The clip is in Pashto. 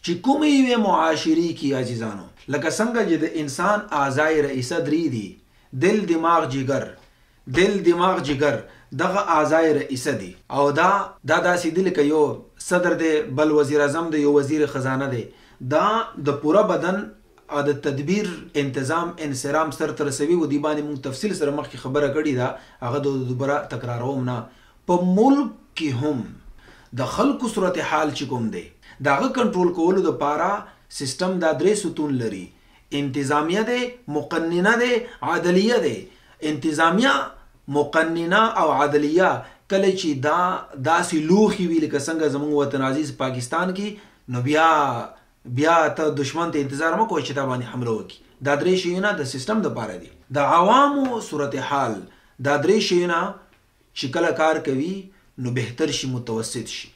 چې کومې یوې معاشرې کې عزیزانو لکه څنګه چې د انسان اعضای رئیسه درې دي، دل دماغ جگر دغه اعضای رئیسه دي، او دا داسې دي لکه یو صدر دی، بل وزیر اعظم دی، یو وزیر خزانه دی. دا د پوره بدن د تدبیر انتظام انصرام سر ترسوي و دی باندې موږ تفصیل سره مخکې خبره کړې ده، هغه د دوباره تکراروم نه. په ملک کې هم د خلکو صورتحال چې کوم دی د هغه کنټرول کولو دپاره سیستم دا درې ستون لري: انتظامیه دی، مقننه دی، عدلیه دی. انتظامیه، مقننه او عدلیه کله چې دا داسې لوښي وي لکه څنګه زموږ وطن عزیز پاکستان کې، نو بیا ته دشمن ته انتظار مه کوئ چې تا باندې حمله وکړي. دا درې شیونه د سیستم دپاره دي. د عوامو صورتحال دا درې شیونه چې کله کار کوي نو بهتر شي، متوسط شي.